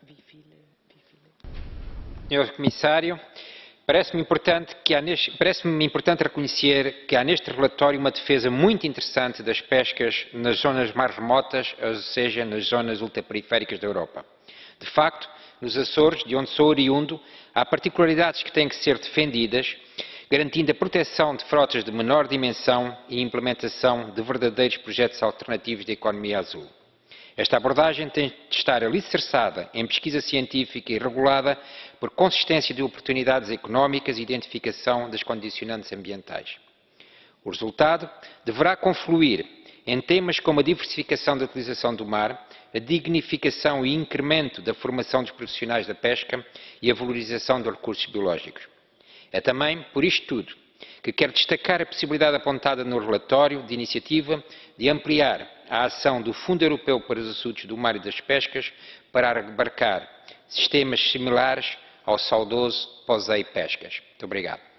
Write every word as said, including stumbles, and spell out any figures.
senhor Comissário, parece-me importante, que há neste, parece-me importante reconhecer que há neste relatório uma defesa muito interessante das pescas nas zonas mais remotas, ou seja, nas zonas ultraperiféricas da Europa. De facto, nos Açores, de onde sou oriundo, há particularidades que têm que ser defendidas, garantindo a proteção de frotas de menor dimensão e a implementação de verdadeiros projetos alternativos de economia azul. Esta abordagem tem de estar alicerçada em pesquisa científica e regulada por consistência de oportunidades económicas e identificação das condicionantes ambientais. O resultado deverá confluir em temas como a diversificação da utilização do mar, a dignificação e incremento da formação dos profissionais da pesca e a valorização dos recursos biológicos. É também, por isto tudo, que quero destacar a possibilidade apontada no relatório de iniciativa de ampliar a ação do Fundo Europeu para os Assuntos do Mar e das Pescas para abarcar sistemas similares ao saudoso POSEI Pescas. Muito obrigado.